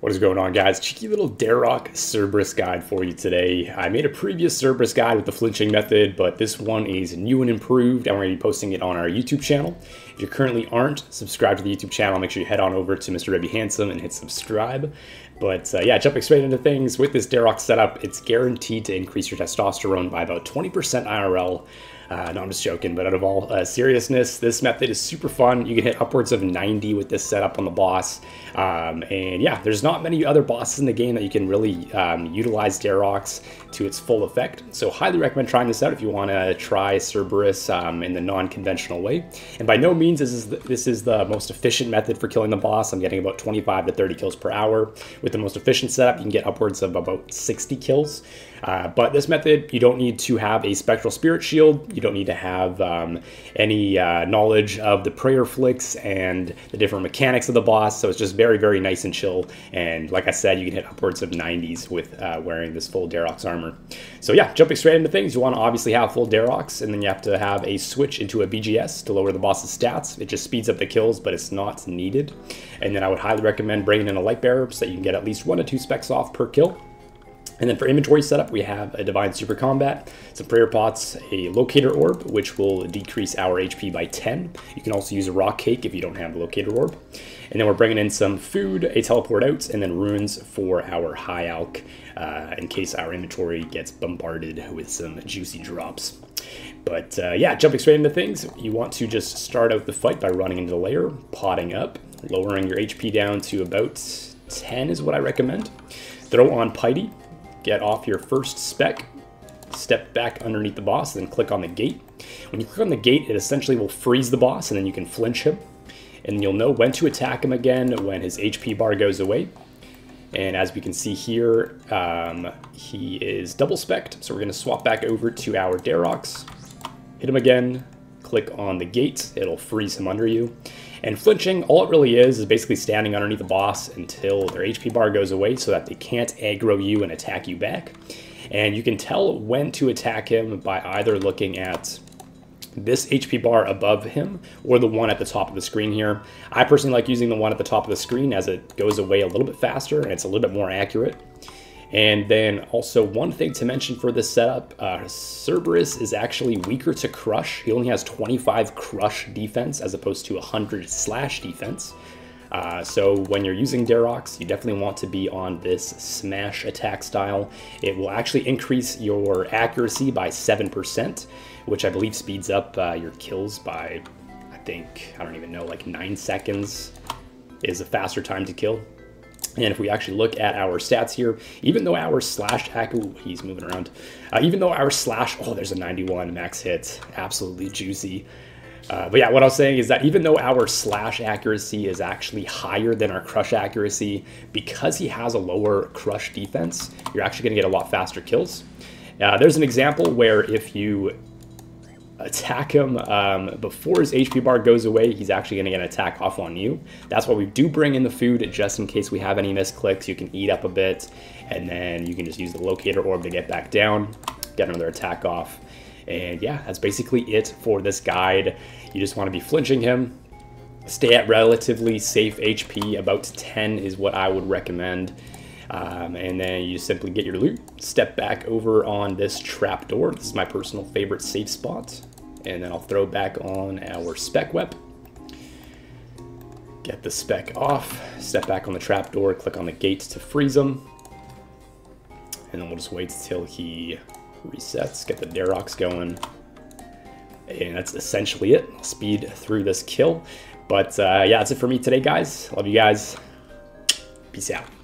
What is going on, guys? Cheeky little Darok Cerberus guide for you today. I made a previous Cerberus guide with the flinching method, but this one is new and improved, and we're going to be posting it on our YouTube channel. If you currently aren't subscribed to the YouTube channel, make sure you head on over to Mr. Rebby Handsome and hit subscribe. But yeah, jumping straight into things, with this Darok setup, it's guaranteed to increase your testosterone by about 20% IRL. No, I'm just joking, but out of all seriousness, this method is super fun. You can hit upwards of 90 with this setup on the boss. And yeah, there's not many other bosses in the game that you can really utilize Daroks to its full effect. So highly recommend trying this out if you want to try Cerberus in the non-conventional way. And by no means this is the most efficient method for killing the boss. I'm getting about 25 to 30 kills per hour. With the most efficient setup, you can get upwards of about 60 kills. But this method, you don't need to have a Spectral Spirit Shield. You don't need to have any knowledge of the prayer flicks and the different mechanics of the boss. So it's just very, very nice and chill. And like I said, you can hit upwards of 90s with wearing this full Darok's armor. So yeah, jumping straight into things, you want to obviously have full Daroks, and then you have to have a switch into a BGS to lower the boss's stats. It just speeds up the kills, but it's not needed. And then I would highly recommend bringing in a Light Bearer so that you can get at least 1 to 2 specs off per kill. And then for inventory setup, we have a Divine Super Combat, some Prayer Pots, a Locator Orb, which will decrease our HP by 10. You can also use a Rock Cake if you don't have the Locator Orb. And then we're bringing in some food, a Teleport Out, and then runes for our High Alch in case our inventory gets bombarded with some juicy drops. But yeah, jumping straight into things, you want to just start out the fight by running into the lair, potting up, lowering your HP down to about 10 is what I recommend. Throw on Piety. Get off your first spec, step back underneath the boss, and then click on the gate. When you click on the gate, it essentially will freeze the boss, and then you can flinch him. And you'll know when to attack him again when his HP bar goes away. And as we can see here, he is double spec'd, so we're going to swap back over to our Daroks. Hit him again, click on the gate, it'll freeze him under you. And flinching, all it really is basically standing underneath the boss until their HP bar goes away so that they can't aggro you and attack you back. And you can tell when to attack him by either looking at this HP bar above him or the one at the top of the screen here. I personally like using the one at the top of the screen as it goes away a little bit faster and it's a little bit more accurate. And then also one thing to mention for this setup, Cerberus is actually weaker to Crush. He only has 25 Crush defense as opposed to 100 Slash defense. So when you're using Daroks, you definitely want to be on this Smash attack style. It will actually increase your accuracy by 7%, which I believe speeds up your kills by, I don't even know, like 9 seconds is a faster time to kill. And if we actually look at our stats here, even though our slash, he's moving around. Even though our slash, there's a 91 max hit, absolutely juicy. But yeah, what I was saying is that even though our slash accuracy is actually higher than our crush accuracy, because he has a lower crush defense, you're actually going to get a lot faster kills. There's an example where if you attack him before his HP bar goes away, he's actually going to get an attack off on you. That's why we do bring in the food just in case we have any misclicks. You can eat up a bit, and then you can just use the Locator Orb to get back down, get another attack off. And yeah, that's basically it for this guide. You just want to be flinching him, stay at relatively safe HP, about 10 is what I would recommend. And then you simply get your loot, step back over on this trapdoor. This is my personal favorite safe spot. And then I'll throw back on our spec web. Get the spec off, step back on the trapdoor, click on the gate to freeze him. And then we'll just wait till he resets, get the Daroks going. And that's essentially it. I'll speed through this kill. But yeah, that's it for me today, guys. Love you guys. Peace out.